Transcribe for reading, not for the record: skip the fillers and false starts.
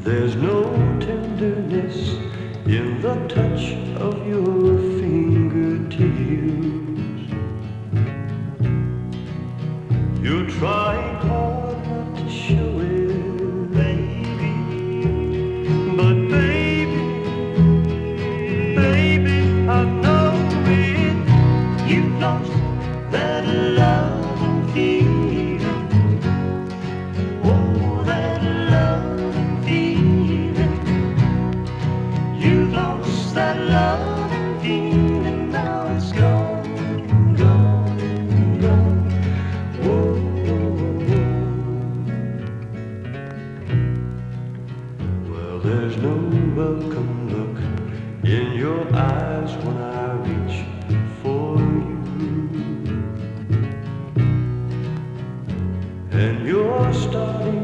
There's no tenderness in the touch of your fingertips. You're trying hard not to show it, baby. But baby, baby, I know it. You've lost that love and feeling. Oh, that love and feeling. You've lost that love and feeling. Now it's gone, gone, gone. Whoa, well, there's no welcome look in your eyes when I reach for you, and you're starting